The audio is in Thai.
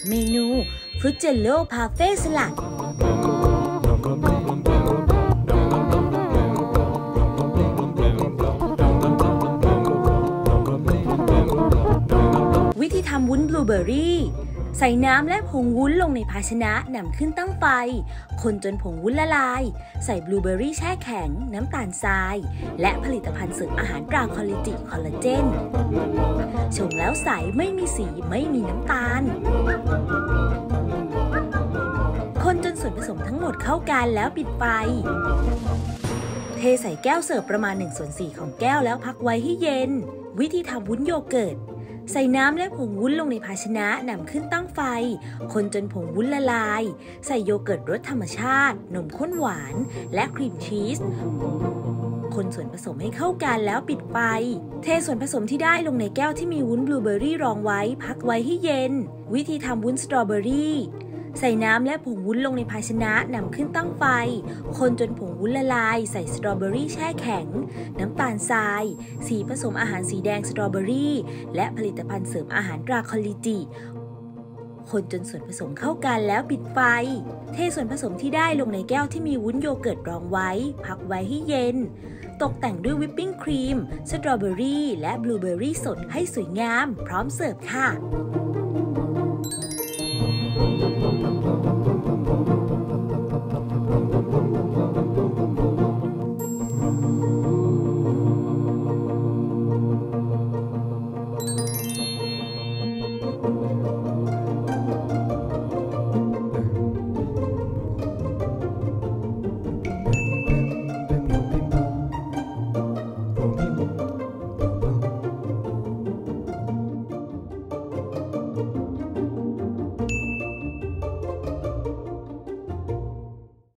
เมนูฟรุตเจลโล่พาเฟ่สลัดวิธีทำวุ้นบลูเบอร์รี่ใส่น้ำและผงวุ้นลงในภาชนะนำขึ้นตั้งไฟคนจนผงวุ้นละลายใส่บลูเบอร์รี่แช่แข็งน้ำตาลทรายและผลิตภัณฑ์เสริมอาหารตราคอลลิจิคอลลาเจนชงแล้วใสไม่มีสีไม่มีน้ำตาลคนจนส่วนผสมทั้งหมดเข้ากันแล้วปิดไฟเทใส่แก้วเสิร์ฟประมาณ1/4ของแก้วแล้วพักไว้ให้เย็นวิธีทำวุ้นโยเกิร์ตใส่น้ำและผงวุ้นลงในภาชนะนำขึ้นตั้งไฟคนจนผงวุ้นละลายใส่โยเกิร์ตรสธรรมชาตินมข้นหวานและครีมชีสคนส่วนผสมให้เข้ากันแล้วปิดไฟเทส่วนผสมที่ได้ลงในแก้วที่มีวุ้นบลูเบอร์รี่รองไว้พักไว้ให้เย็นวิธีทำวุ้นสตรอเบอรี่ใส่น้ำและผงวุ้นลงในภาชนะนำขึ้นตั้งไฟคนจนผงวุ้นละลายใส่สตรอเบอรี่แช่แข็งน้ำตาลทรายสีผสมอาหารสีแดงสตรอเบอรี่และผลิตภัณฑ์เสริมอาหารตราคอลลิจิคนจนส่วนผสมเข้ากันแล้วปิดไฟเทส่วนผสมที่ได้ลงในแก้วที่มีวุ้นโยเกิร์ตรองไว้พักไว้ให้เย็นตกแต่งด้วยวิปปิ้งครีมสตรอเบอรี่และบลูเบอร์รี่สดให้สวยงามพร้อมเสิร์ฟค่ะ